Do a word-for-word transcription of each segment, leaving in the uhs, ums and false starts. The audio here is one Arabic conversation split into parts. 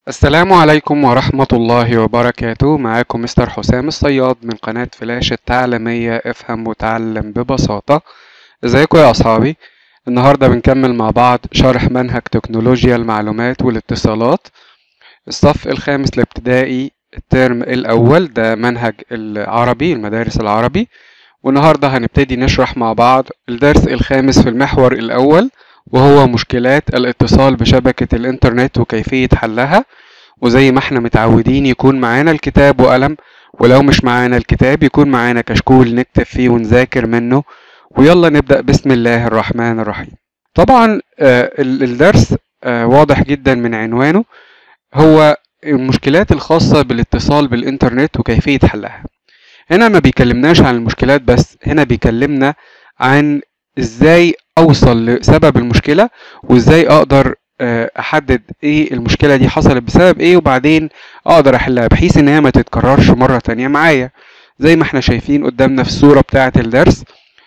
السلام عليكم ورحمة الله وبركاته. معاكم مستر حسام الصياد من قناة فلاش التعليمية افهم وتعلم ببساطة. ازيكم يا أصحابي؟ النهاردة بنكمل مع بعض شرح منهج تكنولوجيا المعلومات والاتصالات الصف الخامس الابتدائي الترم الأول، ده منهج العربي المدارس العربي. والنهاردة هنبتدي نشرح مع بعض الدرس الخامس في المحور الأول، وهو مشكلات الاتصال بشبكة الإنترنت وكيفية حلها. وزي ما احنا متعودين يكون معانا الكتاب وقلم، ولو مش معانا الكتاب يكون معانا كشكول نكتب فيه ونذاكر منه. ويلا نبدأ بسم الله الرحمن الرحيم. طبعا آه الدرس آه واضح جدا من عنوانه، هو المشكلات الخاصة بالاتصال بالإنترنت وكيفية حلها. هنا ما بيكلمناش عن المشكلات بس، هنا بيكلمنا عن ازاي اوصل لسبب المشكلة، وازاي اقدر احدد ايه المشكلة دي حصلت بسبب ايه، وبعدين اقدر احلها بحيث ان هي ما تتكررش مرة تانية معايا. زي ما احنا شايفين قدامنا في الصورة بتاعة الدرس،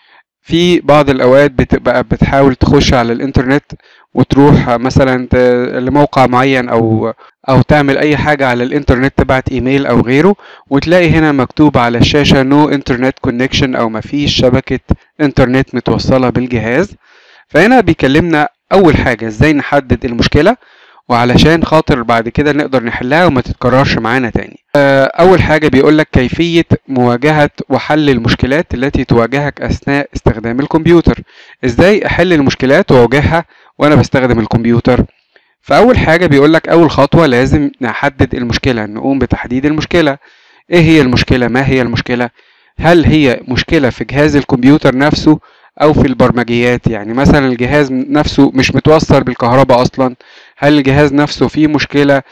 في بعض الاوقات بتبقى بتحاول تخش على الانترنت وتروح مثلا لموقع معين او او تعمل اي حاجة على الانترنت، تبعت ايميل او غيره، وتلاقي هنا مكتوب على الشاشة نو انترنت كونكشن او مفيش شبكة انترنت متوصلة بالجهاز. فهنا بيكلمنا اول حاجة ازاي نحدد المشكلة، وعلشان خاطر بعد كده نقدر نحلها وما تتكررش معانا تاني. اول حاجة بيقولك كيفية مواجهة وحل المشكلات التي تواجهك اثناء استخدام الكمبيوتر. ازاي احل المشكلات واواجهها وانا بستخدم الكمبيوتر؟ فاول حاجة بيقولك اول خطوة لازم نحدد المشكلة، نقوم بتحديد المشكلة. ايه هي المشكلة؟ ما هي المشكلة؟ هل هي مشكلة في جهاز الكمبيوتر نفسه او في البرمجيات؟ يعني مثلا الجهاز نفسه مش متوصل بالكهرباء اصلا، هل الجهاز نفسه فيه مشكلة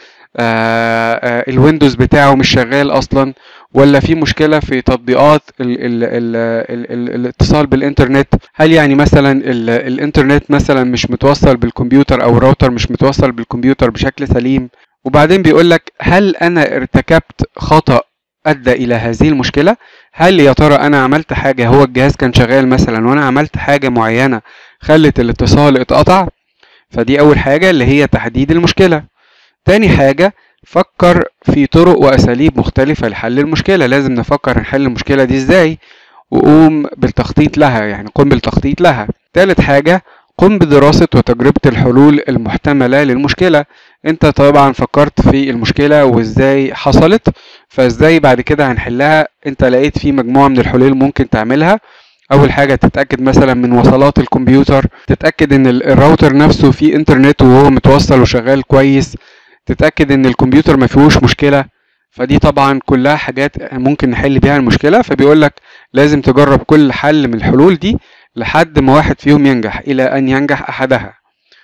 آآ آآ الويندوز بتاعه مش شغال اصلا، ولا في مشكلة في تطبيقات ال ال ال ال ال الاتصال بالانترنت؟ هل يعني مثلا ال الانترنت مثلا مش متوصل بالكمبيوتر او الراوتر مش متوصل بالكمبيوتر بشكل سليم؟ وبعدين بيقولك هل انا ارتكبت خطأ ادى الى هذه المشكلة؟ هل يا ترى انا عملت حاجة، هو الجهاز كان شغال مثلا وانا عملت حاجة معينة خلت الاتصال اتقطع؟ فدي اول حاجة اللي هي تحديد المشكلة. تاني حاجة فكر في طرق واساليب مختلفة لحل المشكلة. لازم نفكر نحل المشكلة دي ازاي، وقوم بالتخطيط لها، يعني قم بالتخطيط لها. تالت حاجة قم بدراسة وتجربة الحلول المحتملة للمشكلة. انت طبعا فكرت في المشكلة وازاي حصلت، فازاي بعد كده هنحلها؟ انت لقيت في مجموعة من الحلول ممكن تعملها. اول حاجة تتأكد مثلا من وصلات الكمبيوتر، تتأكد ان الراوتر نفسه فيه انترنت وهو متوصل وشغال كويس، تتأكد ان الكمبيوتر ما فيهوش مشكلة. فدي طبعا كلها حاجات ممكن نحل بيها المشكلة. فبيقولك لازم تجرب كل حل من الحلول دي لحد ما واحد فيهم ينجح، الى ان ينجح احدها.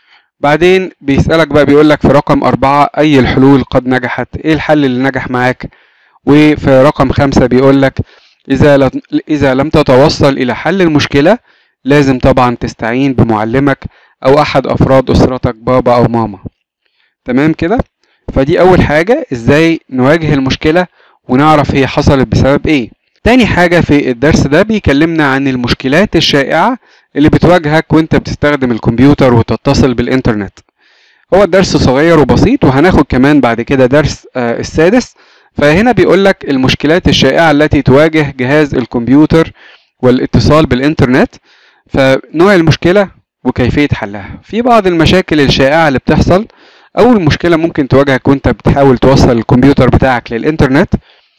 بعدين بيسألك بقى، بيقولك في رقم أربعة أي الحلول قد نجحت؟ إيه الحل اللي نجح معاك؟ وفي رقم خمسة بيقولك إذا إذا لم تتوصل إلى حل المشكلة لازم طبعا تستعين بمعلمك أو أحد أفراد أسرتك، بابا أو ماما. تمام كده؟ فدي أول حاجة، إزاي نواجه المشكلة ونعرف هي حصلت بسبب إيه. تاني حاجة في الدرس ده بيكلمنا عن المشكلات الشائعة اللي بتواجهك وانت بتستخدم الكمبيوتر وتتصل بالانترنت. هو الدرس صغير وبسيط، وهناخد كمان بعد كده درس آه السادس. فهنا بيقولك المشكلات الشائعة التي تواجه جهاز الكمبيوتر والاتصال بالانترنت، فنوع المشكلة وكيفية حلها. في بعض المشاكل الشائعة اللي بتحصل. أول مشكلة ممكن تواجهك وانت بتحاول توصل الكمبيوتر بتاعك للانترنت،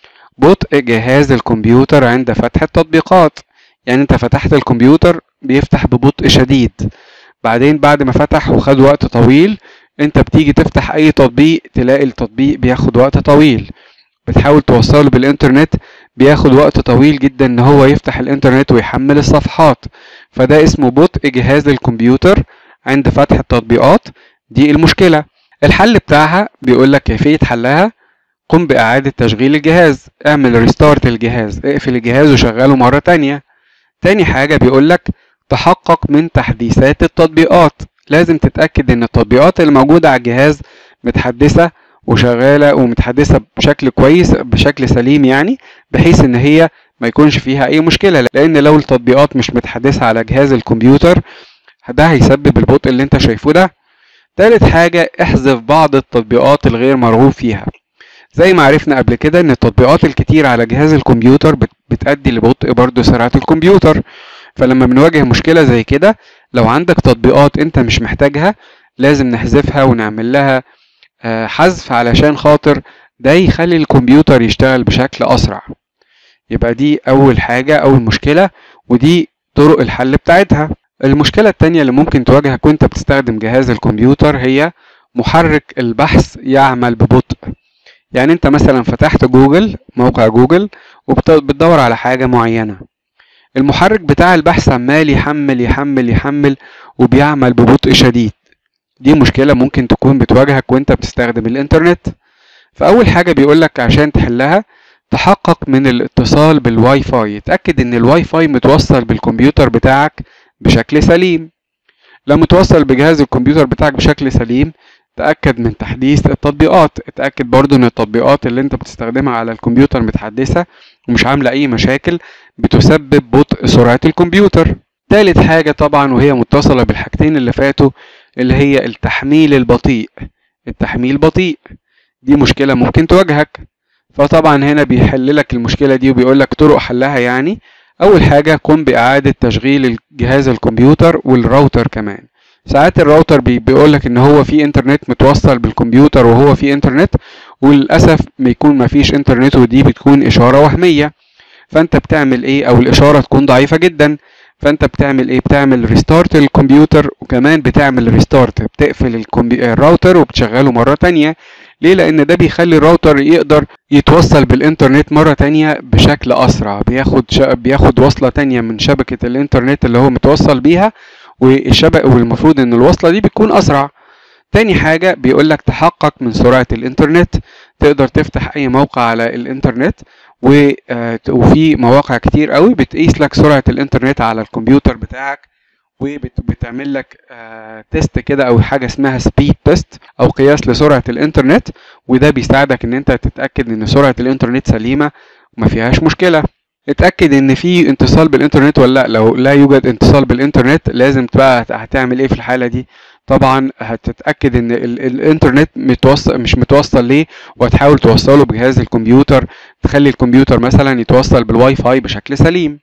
بطء جهاز الكمبيوتر عند فتح التطبيقات. يعني انت فتحت الكمبيوتر بيفتح ببطء شديد، بعدين بعد ما فتح وخد وقت طويل انت بتيجي تفتح اي تطبيق تلاقي التطبيق بياخد وقت طويل، بتحاول توصله بالانترنت بياخد وقت طويل جدا ان هو يفتح الانترنت ويحمل الصفحات. فده اسمه بطء جهاز الكمبيوتر عند فتح التطبيقات. دي المشكلة. الحل بتاعها بيقولك كيفية حلها: قم بإعادة تشغيل الجهاز، اعمل ريستارت الجهاز، اقفل الجهاز وشغله مرة تانية. تاني حاجة بيقولك تحقق من تحديثات التطبيقات. لازم تتأكد ان التطبيقات اللي موجودة على الجهاز متحدثة وشغالة ومتحدثة بشكل كويس بشكل سليم، يعني بحيث ان هي ما يكونش فيها اي مشكلة. لان لو التطبيقات مش متحدثة على جهاز الكمبيوتر ده هيسبب البطء اللي انت شايفه ده. تالت حاجة احذف بعض التطبيقات الغير مرغوب فيها. زي ما عرفنا قبل كده ان التطبيقات الكتير على جهاز الكمبيوتر بتؤدي لبطء برضو سرعة الكمبيوتر. فلما بنواجه مشكلة زي كده، لو عندك تطبيقات انت مش محتاجها لازم نحذفها ونعمل لها حذف علشان خاطر ده يخلي الكمبيوتر يشتغل بشكل اسرع. يبقى دي اول حاجة، اول مشكلة، ودي طرق الحل بتاعتها. المشكلة التانية اللي ممكن تواجهك وانت بتستخدم جهاز الكمبيوتر هي محرك البحث يعمل ببطء. يعني انت مثلا فتحت جوجل، موقع جوجل، وبتدور على حاجة معينة، المحرك بتاع البحث عمال يحمل يحمل يحمل وبيعمل ببطء شديد. دي مشكلة ممكن تكون بتواجهك وانت بتستخدم الانترنت. فاول حاجة بيقولك عشان تحلها تحقق من الاتصال بالواي فاي. اتأكد ان الواي فاي متوصل بالكمبيوتر بتاعك بشكل سليم. لو متوصل بجهاز الكمبيوتر بتاعك بشكل سليم، تأكد من تحديث التطبيقات. اتأكد برضو ان التطبيقات اللي انت بتستخدمها على الكمبيوتر متحدثة ومش عاملة اي مشاكل بتسبب بطء سرعة الكمبيوتر. تالت حاجة طبعا وهي متصلة بالحاجتين اللي فاتوا، اللي هي التحميل البطيء. التحميل بطيء دي مشكلة ممكن تواجهك. فطبعا هنا بيحللك المشكلة دي وبيقولك طرق حلها. يعني اول حاجة قم باعادة تشغيل جهاز الكمبيوتر والراوتر كمان. ساعات الراوتر بيقولك ان هو في انترنت متوصل بالكمبيوتر وهو في انترنت، وللأسف بيكون مفيش انترنت، ودي بتكون اشارة وهمية. فانت بتعمل ايه؟ او الاشارة تكون ضعيفة جدا. فانت بتعمل ايه؟ بتعمل ريستارت الكمبيوتر، وكمان بتعمل ريستارت بتقفل الراوتر وبتشغله مرة تانية. ليه؟ لان ده بيخلي الراوتر يقدر يتوصل بالانترنت مرة تانية بشكل اسرع. بياخد بياخد وصلة تانية من شبكة الانترنت اللي هو متوصل بيها، والشبكة والمفروض ان الوصلة دي بتكون اسرع. تاني حاجة بيقولك تحقق من سرعة الانترنت. تقدر تفتح اي موقع على الانترنت، وفي مواقع كتير قوي بتقيس لك سرعة الانترنت على الكمبيوتر بتاعك، وبتعمل لك تيست كده او حاجة اسمها سبيد تيست او قياس لسرعة الانترنت. وده بيساعدك ان انت تتأكد ان سرعة الانترنت سليمة وما فيهاش مشكلة. اتأكد ان في اتصال بالانترنت ولا لا. لو لا يوجد اتصال بالانترنت لازم بقى هتعمل ايه في الحالة دي؟ طبعا هتتأكد ان ال الانترنت متوصل مش متوصل ليه، وهتحاول توصله بجهاز الكمبيوتر. تخلي الكمبيوتر مثلا يتوصل بالواي فاي بشكل سليم.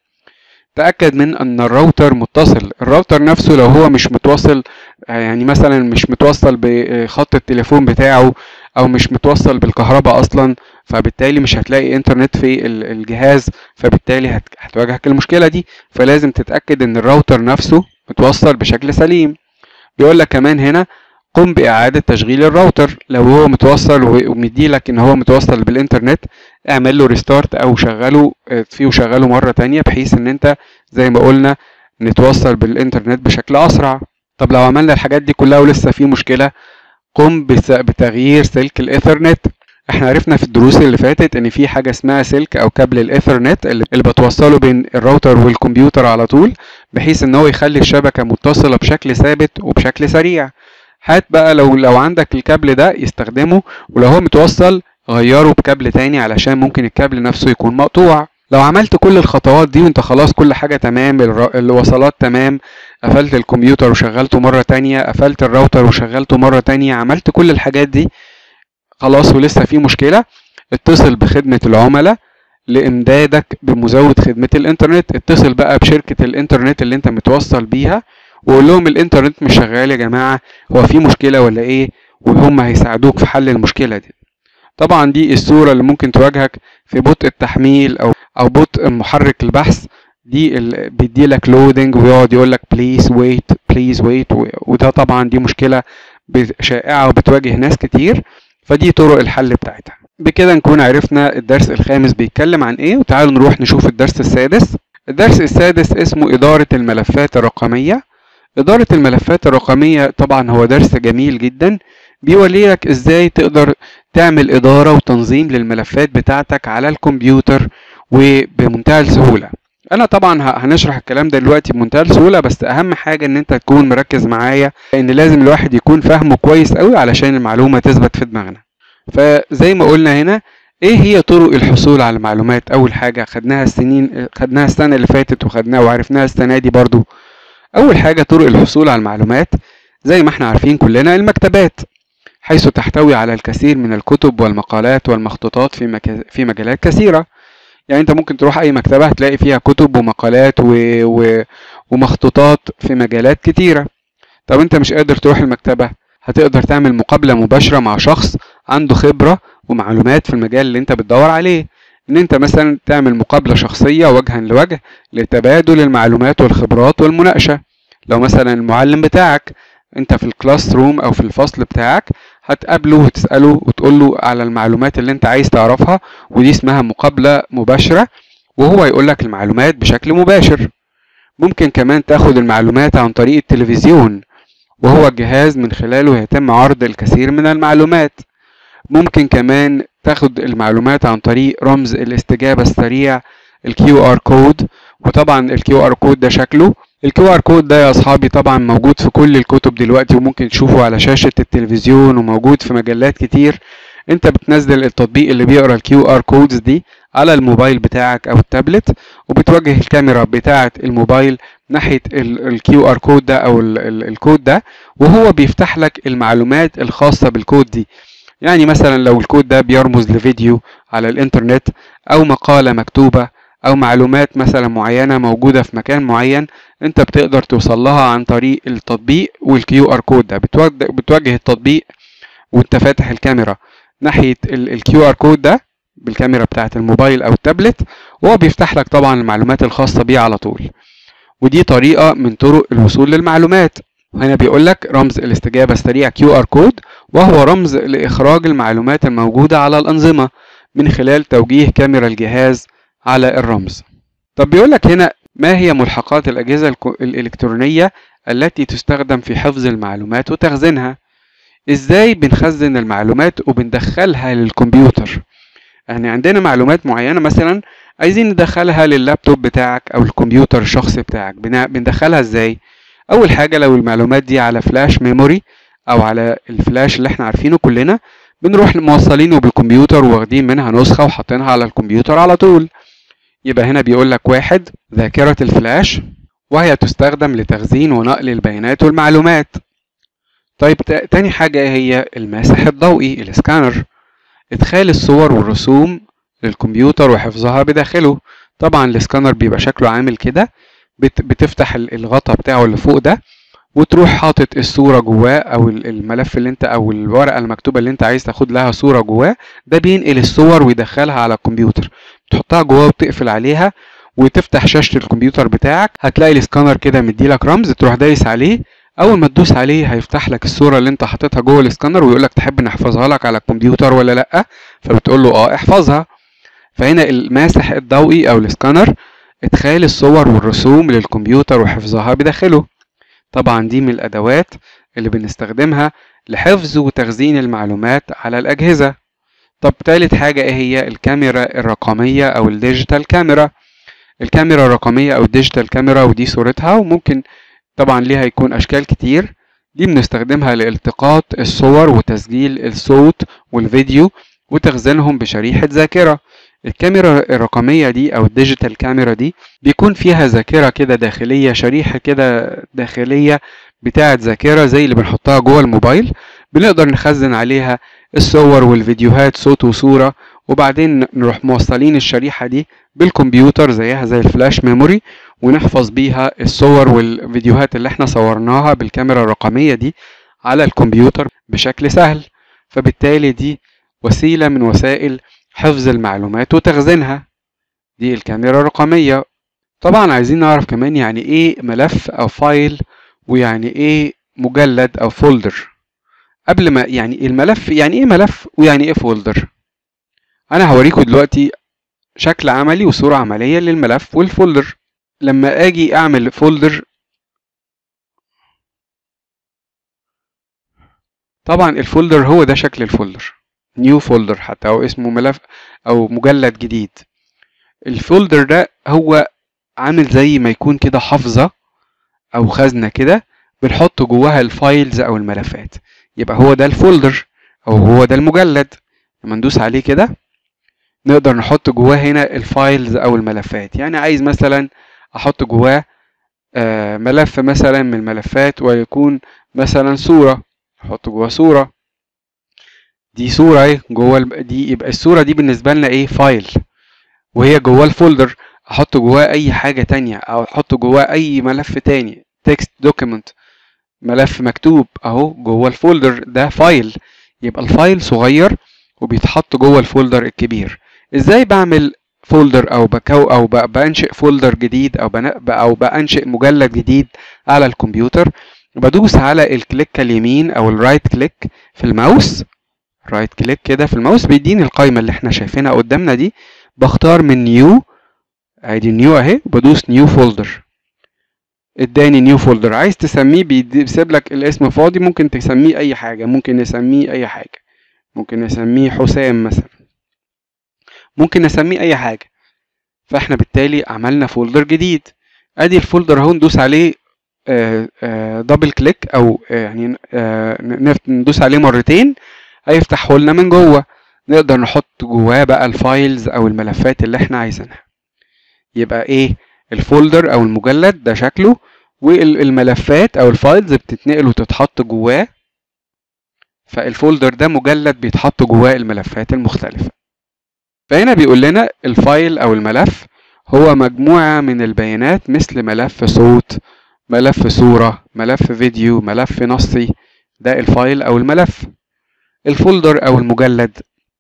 تأكد من ان الراوتر متصل. الراوتر نفسه لو هو مش متوصل، يعني مثلا مش متوصل بخط التليفون بتاعه او مش متوصل بالكهرباء اصلا، فبالتالي مش هتلاقي انترنت في الجهاز، فبالتالي هتواجهك المشكلة دي. فلازم تتأكد ان الراوتر نفسه متوصل بشكل سليم. بيقول لك كمان هنا قم بإعادة تشغيل الراوتر. لو هو متوصل ومديلك ان هو متوصل بالانترنت، اعمل له ريستارت او شغله فيه وشغله مرة تانية، بحيث ان انت زي ما قلنا نتوصل بالانترنت بشكل اسرع. طب لو عملنا الحاجات دي كلها ولسه في مشكلة، قم بتغيير سلك الايثرنت. احنا عرفنا في الدروس اللي فاتت ان في حاجة اسمها سلك او كابل الايثرنت اللي بتوصله بين الراوتر والكمبيوتر على طول، بحيث ان هو يخلي الشبكة متصلة بشكل ثابت وبشكل سريع. هات بقى لو لو عندك الكابل ده يستخدمه، ولو هو متوصل غيره بكابل تاني علشان ممكن الكابل نفسه يكون مقطوع. لو عملت كل الخطوات دي وانت خلاص كل حاجة تمام، الوصلات تمام، قفلت الكمبيوتر وشغلته مرة تانية، قفلت الراوتر وشغلته مرة تانية، عملت كل الحاجات دي خلاص ولسه في مشكلة، اتصل بخدمة العملاء لإمدادك بمزود خدمة الإنترنت. اتصل بقى بشركة الإنترنت اللي أنت متوصل بيها وقول لهم الإنترنت مش شغال يا جماعة، هو في مشكلة ولا إيه؟ وهم هيساعدوك في حل المشكلة دي. طبعا دي الصورة اللي ممكن تواجهك في بطء التحميل أو أو بطء محرك البحث. دي اللي بيديلك لودنج ويقعد يقولك بليز ويت بليز ويت، وده طبعا دي مشكلة شائعة وبتواجه ناس كتير. فدي طرق الحل بتاعتها. بكده نكون عرفنا الدرس الخامس بيتكلم عن ايه، وتعالوا نروح نشوف الدرس السادس. الدرس السادس اسمه إدارة الملفات الرقمية. إدارة الملفات الرقمية طبعا هو درس جميل جدا، بيوريلك ازاي تقدر تعمل إدارة وتنظيم للملفات بتاعتك على الكمبيوتر وبمنتهى السهولة. انا طبعا هنشرح الكلام ده دلوقتي بمنتهى السهولة، بس اهم حاجة ان انت تكون مركز معايا، لان لازم الواحد يكون فاهمه كويس قوي علشان المعلومة تثبت في دماغنا. فزي ما قلنا هنا، ايه هي طرق الحصول على المعلومات؟ اول حاجة خدناها السنين خدناها السنة اللي فاتت وخدناها وعرفناها السنة دي برضو. اول حاجة طرق الحصول على المعلومات زي ما احنا عارفين كلنا المكتبات، حيث تحتوي على الكثير من الكتب والمقالات والمخطوطات في مك... في مجالات كثيرة. يعني انت ممكن تروح اي مكتبة هتلاقي فيها كتب ومقالات و... و... ومخطوطات في مجالات كتيرة. طب انت مش قادر تروح المكتبة، هتقدر تعمل مقابلة مباشرة مع شخص عنده خبرة ومعلومات في المجال اللي انت بتدور عليه. ان انت مثلا تعمل مقابلة شخصية وجها لوجه لتبادل المعلومات والخبرات والمناقشة. لو مثلا المعلم بتاعك انت في الكلاس روم او في الفصل بتاعك، هتقابله وتسأله وتقوله على المعلومات اللي انت عايز تعرفها، ودي اسمها مقابلة مباشرة، وهو يقولك المعلومات بشكل مباشر. ممكن كمان تاخد المعلومات عن طريق التلفزيون، وهو الجهاز من خلاله يتم عرض الكثير من المعلومات. ممكن كمان تاخد المعلومات عن طريق رمز الاستجابة السريع ال كيو آر كود. وطبعا ال كيو آر كود ده شكله ال كيو آر كود ده يا اصحابي طبعا موجود في كل الكتب دلوقتي، وممكن تشوفه على شاشة التلفزيون، وموجود في مجلات كتير. انت بتنزل التطبيق اللي بيقرا ال كيو آر كودز دي على الموبايل بتاعك او التابلت، وبتوجه الكاميرا بتاعة الموبايل ناحية ال كيو آر كود ده او ال ال الكود ده، وهو بيفتح لك المعلومات الخاصة بالكود دي. يعني مثلا لو الكود ده بيرمز لفيديو على الانترنت، او مقالة مكتوبة، او معلومات مثلا معينة موجودة في مكان معين، انت بتقدر توصل لها عن طريق التطبيق والكيو ار كود ده. بتوجه التطبيق وانت فاتح الكاميرا ناحية الكيو ار كود ده بالكاميرا بتاعة الموبايل او التابلت، وهو بيفتح لك طبعا المعلومات الخاصة بيه على طول. ودي طريقة من طرق الوصول للمعلومات. هنا بيقول لك رمز الاستجابة السريع كيو آر كود، وهو رمز لإخراج المعلومات الموجودة على الأنظمة من خلال توجيه كاميرا الجهاز على الرمز. طب بيقول لك هنا ما هي ملحقات الأجهزة الإلكترونية التي تستخدم في حفظ المعلومات وتخزينها؟ إزاي بنخزن المعلومات وبندخلها للكمبيوتر؟ يعني عندنا معلومات معينة مثلا عايزين ندخلها لللابتوب بتاعك أو الكمبيوتر الشخصي بتاعك، بندخلها إزاي؟ أول حاجة لو المعلومات دي على فلاش ميموري أو على الفلاش اللي احنا عارفينه كلنا، بنروح موصلينه بالكمبيوتر واخدين منها نسخة وحاطينها على الكمبيوتر على طول. يبقى هنا بيقول لك واحد ذاكرة الفلاش، وهي تستخدم لتخزين ونقل البيانات والمعلومات. طيب تاني حاجة هي الماسح الضوئي الاسكانر، ادخال الصور والرسوم للكمبيوتر وحفظها بداخله. طبعا الاسكانر بيبقى شكله عامل كده، بتفتح الغطاء بتاعه اللي فوق ده، وتروح حاطط الصورة جواه او الملف اللي انت او الورقة المكتوبة اللي انت عايز تاخد لها صورة جواه، ده بينقل الصور ويدخلها على الكمبيوتر. تحطها جواه وتقفل عليها وتفتح شاشة الكمبيوتر بتاعك، هتلاقي الاسكانر كده مديلك رمز، تروح دايس عليه. اول ما تدوس عليه هيفتح لك الصورة اللي انت حاططها جوه الاسكانر، ويقول لك تحب نحفظها لك على الكمبيوتر ولا لا؟ فبتقول له اه احفظها. فهنا الماسح الضوئي او الاسكانر ادخال الصور والرسوم للكمبيوتر وحفظها بداخله. طبعا دي من الادوات اللي بنستخدمها لحفظ وتخزين المعلومات على الاجهزة. طب تالت حاجة ايه هي؟ الكاميرا الرقمية او الديجيتال كاميرا. الكاميرا الرقمية او الديجيتال كاميرا، ودي صورتها، وممكن طبعا ليها يكون اشكال كتير. دي بنستخدمها لالتقاط الصور وتسجيل الصوت والفيديو وتخزينهم بشريحة ذاكرة. الكاميرا الرقمية دي او الديجيتال كاميرا دي بيكون فيها ذاكرة كده داخلية، شريحة كده داخلية بتاعة ذاكرة زي اللي بنحطها جوه الموبايل، بنقدر نخزن عليها الصور والفيديوهات صوت وصورة، وبعدين نروح موصلين الشريحة دي بالكمبيوتر زيها زي الفلاش ميموري، ونحفظ بيها الصور والفيديوهات اللي احنا صورناها بالكاميرا الرقمية دي على الكمبيوتر بشكل سهل. فبالتالي دي وسيلة من وسائل حفظ المعلومات وتخزينها، دي الكاميرا الرقمية. طبعا عايزين نعرف كمان يعني ايه ملف او فايل، ويعني ايه مجلد او فولدر. قبل ما يعني الملف، يعني ايه ملف ويعني ايه فولدر؟ انا هوريكم دلوقتي شكل عملي وصورة عملية للملف والفولدر. لما اجي اعمل فولدر، طبعا الفولدر هو ده شكل الفولدر، نيو فولدر حتى، او اسمه ملف او مجلد جديد. الفولدر ده هو عامل زي ما يكون كده حافظة او خزنة كده، بنحط جواها الفايلز او الملفات. يبقى هو ده الفولدر او هو ده المجلد. لما ندوس عليه كده نقدر نحط جواه هنا الفايلز او الملفات. يعني عايز مثلا احط جواه آه ملف مثلا من الملفات ويكون مثلا صورة، احط جوه صورة. دي صورة اهي جوه دي، يبقى الصورة دي بالنسبة لنا ايه؟ فايل، وهي جوه الفولدر. احط جواه اي حاجة تانية او احط جواه اي ملف تاني، تكست دوكيمنت، ملف مكتوب اهو جوه الفولدر ده فايل. يبقى الفايل صغير وبيتحط جوه الفولدر الكبير. ازاي بعمل فولدر او بكو او بانشئ فولدر جديد او بن... او بانشئ مجلد جديد على الكمبيوتر؟ بدوس على الكليك اليمين او الرايت كليك في الماوس، رايت كليك كده في الماوس بيديني القائمه اللي احنا شايفينها قدامنا دي. بختار من نيو، ادي نيو اهي، بدوس نيو فولدر، اداني نيو فولدر. عايز تسميه بيسيب لك الاسم فاضي، ممكن تسميه اي حاجه، ممكن نسميه اي حاجه، ممكن نسميه حسام مثلا، ممكن نسميه اي حاجه. فاحنا بالتالي عملنا فولدر جديد. ادي الفولدر اهو، ندوس عليه آه آه دبل كليك او آه يعني آه ندوس عليه مرتين هيفتحه لنا من جوه. نقدر نحط جواه بقى الفايلز او الملفات اللي احنا عايزينها. يبقى ايه؟ الفولدر او المجلد ده شكله، والملفات او الفايلز بتتنقل وتتحط جواه. فالفولدر ده مجلد بيتحط جواه الملفات المختلفة. فهنا بيقول لنا الفايل او الملف هو مجموعة من البيانات مثل ملف صوت، ملف صورة، ملف فيديو، ملف نصي. ده الفايل او الملف. الفولدر او المجلد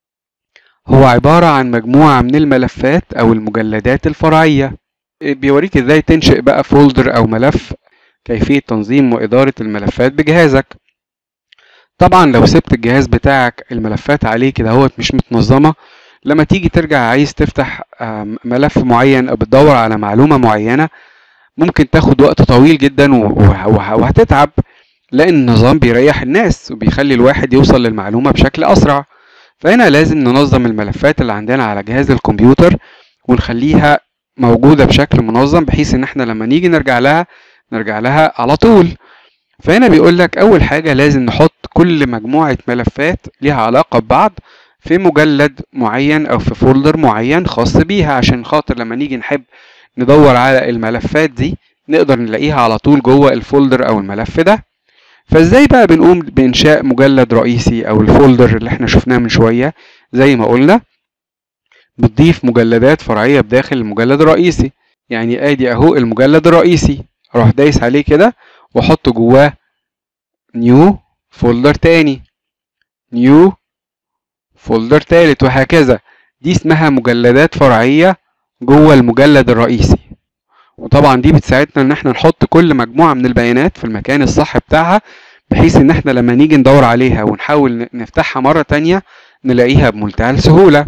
هو عبارة عن مجموعة من الملفات او المجلدات الفرعية. بيوريك ازاي تنشئ بقى فولدر او ملف، كيفية تنظيم وإدارة الملفات بجهازك. طبعا لو سبت الجهاز بتاعك الملفات عليه كده هوت مش متنظمة، لما تيجي ترجع عايز تفتح ملف معين او بتدور على معلومة معينة، ممكن تاخد وقت طويل جدا وهتتعب، لان النظام بيريح الناس وبيخلي الواحد يوصل للمعلومة بشكل اسرع. فهنا لازم ننظم الملفات اللي عندنا على جهاز الكمبيوتر ونخليها موجودة بشكل منظم، بحيث ان احنا لما نيجي نرجع لها نرجع لها على طول. فهنا بيقول لك اول حاجة لازم نحط كل مجموعة ملفات ليها علاقة ببعض في مجلد معين او في فولدر معين خاص بيها، عشان خاطر لما نيجي نحب ندور على الملفات دي نقدر نلاقيها على طول جوه الفولدر او الملف ده. فازاي بقى بنقوم بانشاء مجلد رئيسي او الفولدر اللي احنا شفناه من شوية؟ زي ما قلنا بتضيف مجلدات فرعية بداخل المجلد الرئيسي. يعني ادي اهو المجلد الرئيسي، اروح دايس عليه كده واحط جواه نيو فولدر تاني، نيو فولدر تالت، وهكذا. دي اسمها مجلدات فرعية جوه المجلد الرئيسي. وطبعا دي بتساعدنا ان احنا نحط كل مجموعة من البيانات في المكان الصح بتاعها، بحيث ان احنا لما نيجي ندور عليها ونحاول نفتحها مرة تانية نلاقيها بمنتهى السهولة.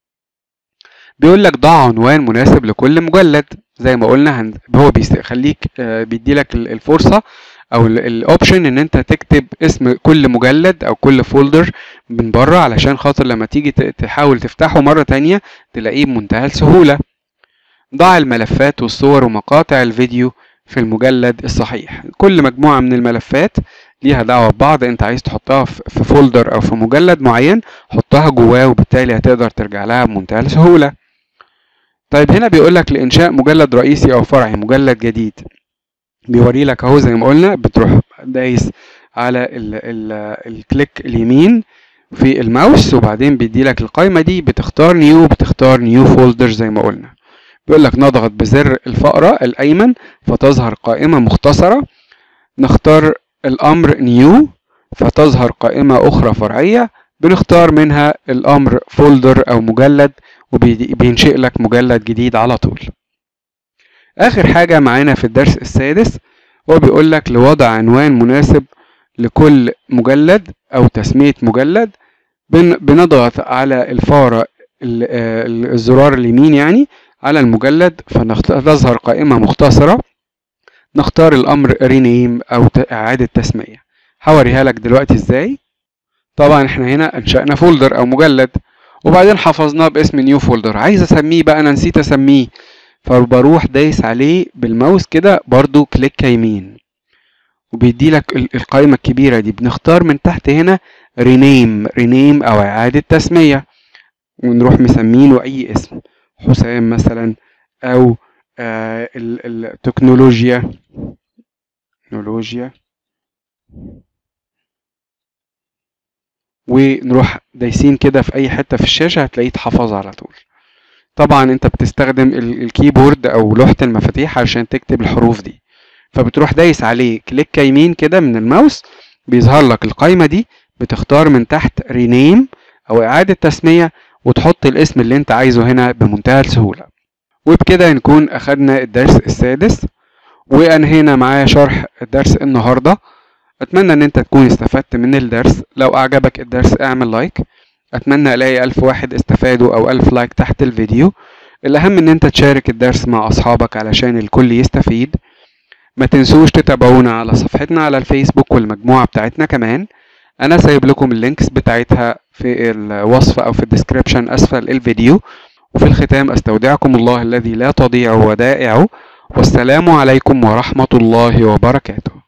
بيقول لك ضع عنوان مناسب لكل مجلد. زي ما قلنا هو بيخليك بيديلك الفرصة او الاوبشن ان انت تكتب اسم كل مجلد او كل فولدر من بره، علشان خاطر لما تيجي تحاول تفتحه مرة تانية تلاقيه بمنتهى السهولة. ضع الملفات والصور ومقاطع الفيديو في المجلد الصحيح. كل مجموعة من الملفات ليها دعوة ببعض، انت عايز تحطها في فولدر او في مجلد معين حطها جواه، وبالتالي هتقدر ترجع لها بمنتهى السهولة. طيب هنا بيقولك لإنشاء مجلد رئيسي أو فرعي، مجلد جديد. بيوري لك اهو زي ما قلنا، بتروح دايس على ال ال الكليك اليمين في الماوس وبعدين بيدي لك القائمة دي، بتختار نيو، بتختار نيو فولدر زي ما قلنا. بيقول لك نضغط بزر الفأرة الأيمن فتظهر قائمة مختصرة، نختار الأمر نيو فتظهر قائمة أخرى فرعية، بنختار منها الأمر فولدر أو مجلد وبينشئ لك مجلد جديد على طول. آخر حاجة معانا في الدرس السادس هو بيقول لك لوضع عنوان مناسب لكل مجلد أو تسمية مجلد، بنضغط على الفارة الزرار اليمين يعني على المجلد فتظهر قائمة مختصرة، نختار الأمر رينيم أو إعادة تسمية. هوريها لك دلوقتي إزاي. طبعا احنا هنا أنشأنا فولدر أو مجلد وبعدين حفظناه باسم نيو فولدر، عايز أسميه بقى، أنا نسيت أسميه، فبروح دايس عليه بالماوس كده برضو كليك يمين وبيدي لك القائمة الكبيرة دي، بنختار من تحت هنا رينيم رينيم أو إعادة تسمية، ونروح مسمينه أي اسم، حسام مثلا أو آه التكنولوجيا تكنولوجيا، ونروح دايسين كده في اي حتة في الشاشة هتلاقيه اتحفظ على طول. طبعا انت بتستخدم الكيبورد او لوحة المفاتيح عشان تكتب الحروف دي، فبتروح دايس عليه كليك يمين كده من الماوس، بيظهر لك القائمة دي، بتختار من تحت رينيم او اعادة تسمية، وتحط الاسم اللي انت عايزه هنا بمنتهى السهولة. وبكده نكون اخدنا الدرس السادس وانهينا معاه شرح الدرس النهاردة. اتمنى ان انت تكون استفدت من الدرس. لو اعجبك الدرس اعمل لايك، اتمنى الاقي الف واحد استفادوا او الف لايك تحت الفيديو. الاهم ان انت تشارك الدرس مع اصحابك علشان الكل يستفيد. ما تنسوش تتابعونا على صفحتنا على الفيسبوك والمجموعة بتاعتنا كمان، انا سايب لكم اللينكس بتاعتها في الوصف او في الديسكريبشن اسفل الفيديو. وفي الختام استودعكم الله الذي لا تضيع ودائعه، والسلام عليكم ورحمة الله وبركاته.